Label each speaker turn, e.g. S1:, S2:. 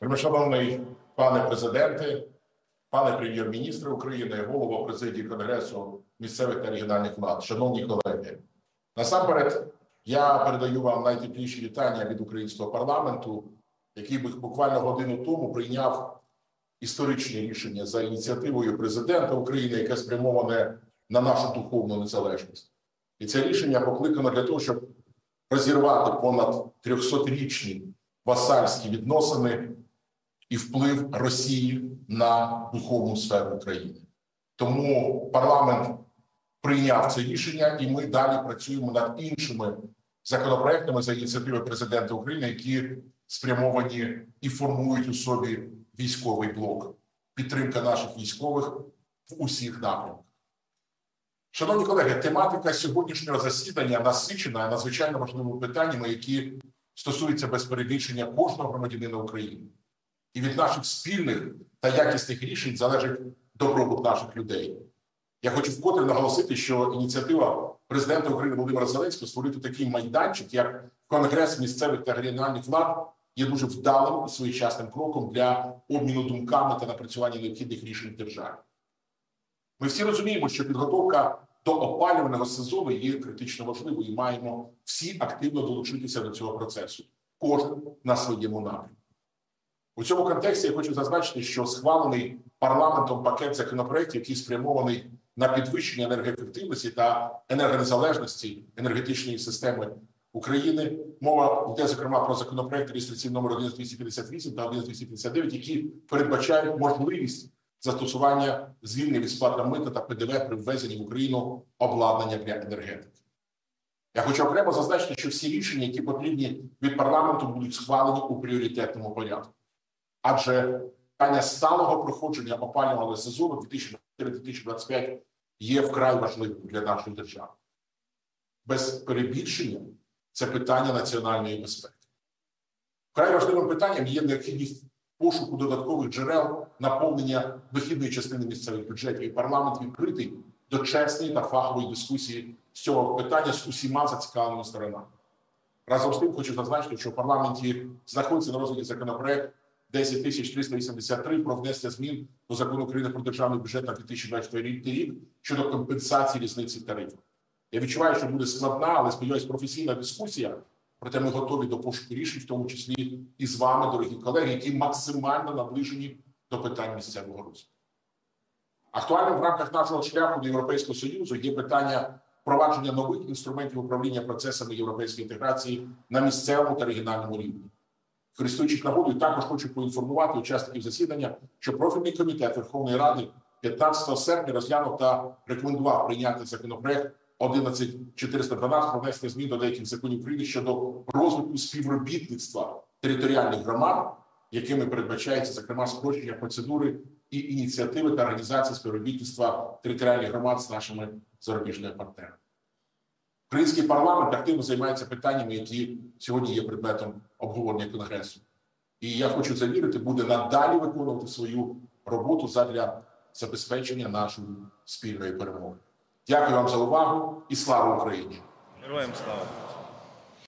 S1: Вельмишановний пане президенте, пане прем'єр-міністре України, голова президії Конгресу місцевих та регіональних влад, шановні колеги, насамперед я передаю вам найтепліші вітання від українського парламенту, який буквально годину тому прийняв історичне рішення за ініціативою президента України, яке спрямоване на нашу духовну незалежність. І це рішення покликано для того, щоб розірвати понад 300-річні васальські відносини і вплив Росії на духовну сферу України. Тому парламент прийняв це рішення, і ми далі працюємо над іншими законопроектами за ініціативи президента України, які спрямовані і формують у собі військовий блок. Підтримка наших військових в усіх напрямках. Шановні колеги, тематика сьогоднішнього засідання насичена надзвичайно важливими питаннями, які стосуються без перебільшення кожного громадянина України. І від наших спільних та якісних рішень залежить добробут наших людей. Я хочу вкотре наголосити, що ініціатива президента України Володимира Зеленського створити такий майданчик, як Конгрес місцевих та регіональних влад, є дуже вдалим і своєчасним кроком для обміну думками та напрацювання необхідних рішень в державі. Ми всі розуміємо, що підготовка до опалювального сезону є критично важливою і маємо всі активно долучитися до цього процесу, кожен на своєму напрямку. У цьому контексті я хочу зазначити, що схвалений парламентом пакет законопроєктів, який спрямований на підвищення енергоефективності та енергонезалежності енергетичної системи України. Мова йде, зокрема, про законопроекти реєстраційний номер 11258 та 11259, які передбачають можливість застосування звільнень від сплати мита та ПДВ при ввезенні в Україну обладнання для енергетики. Я хочу окремо зазначити, що всі рішення, які потрібні від парламенту, будуть схвалені у пріоритетному порядку. Адже питання сталого проходження опалювального сезону 2024-2025 є вкрай важливим для нашої держави. Без перебільшення це питання національної безпеки. Вкрай важливим питанням є необхідність пошуку додаткових джерел наповнення вихідної частини місцевих бюджетів, і парламент відкритий до чесної та фахової дискусії з цього питання з усіма зацікавленими сторонами. Разом з тим хочу зазначити, що в парламенті знаходиться на розгляді законопроект 10383 про внесення змін до Закону України про державний бюджет на 2024 рік щодо компенсації різниці тарифів. Я відчуваю, що буде складна, але, сподіваюся, професійна дискусія, проте ми готові до пошуку рішень, в тому числі і з вами, дорогі колеги, які максимально наближені до питань місцевого розвитку. Актуальним в рамках нашого шляху до Європейського Союзу є питання впровадження нових інструментів управління процесами європейської інтеграції на місцевому та регіональному рівні. Користуючись нагодою, також хочу поінформувати учасників засідання, що профільний комітет Верховної Ради 15 серпня розглянув та рекомендував прийняти законопроект 11412 про внесення змін до деяких законів України щодо розвитку співробітництва територіальних громад, якими передбачається, зокрема, спрощення процедури і ініціативи та організації співробітництва територіальних громад з нашими зарубіжними партнерами. Український парламент активно займається питаннями, які сьогодні є предметом обговорення Конгресу. І я хочу завірити, буде надалі виконувати свою роботу задля забезпечення нашої спільної перемоги. Дякую вам за увагу і слава Україні!
S2: Героям слава!